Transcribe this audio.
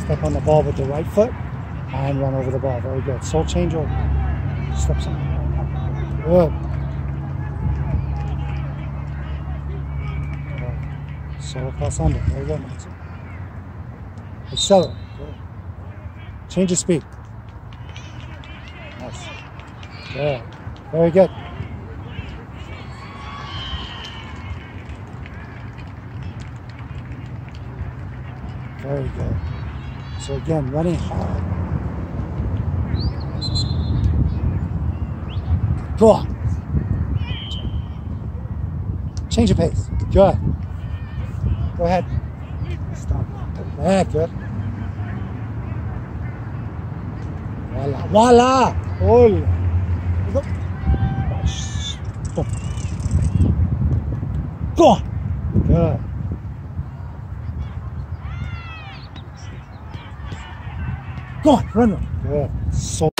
Step on the ball with the right foot and run over the ball. Very good. Soul change over. Steps on. Good. Soul across under. Very good, Nancy. Accelerate. Good. Change of speed. Nice. Good. Very good. Very good. So again, running hard. Go on. Change of pace. Good. Go ahead. Stop. Yeah, good. Voila. Voila. Oh. Go on. Good. Go on, run. Good. So